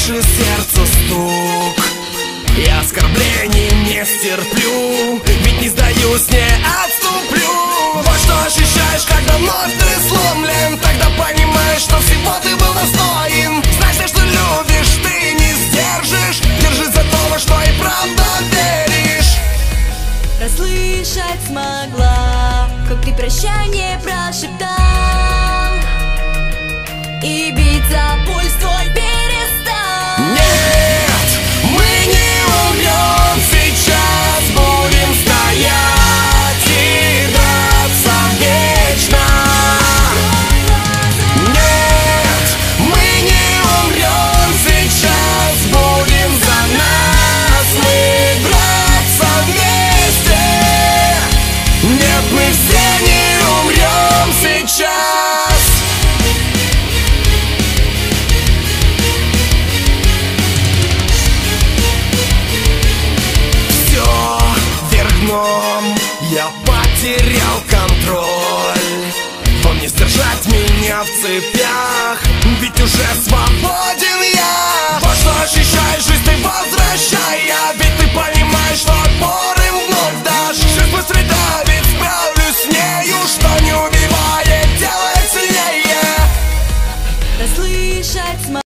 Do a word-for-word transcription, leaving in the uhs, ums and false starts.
души сердцу стук. Я оскорблений не стерплю, ведь не сдаюсь, не отступлю. Вот что ощущаешь, когда вновь ты сломлен. Тогда понимаешь, что всего ты был достоин. Знай, все, что любишь, ты не сдержишь. Держись за то, во что и правда веришь. Расслышать смогла, как ты прощание прошептал, и биться пульс твой перестал. Нет, мы не умрем, сейчас будем стоять и драться вечно. Нет, мы не умрем, сейчас будем за нас мы драться вместе. Нет, мы все не умрем сейчас. Я потерял контроль, вам не сдержать меня в цепях, ведь уже свободен я. Вот что ощущаешь, жизнь ты возвращай, я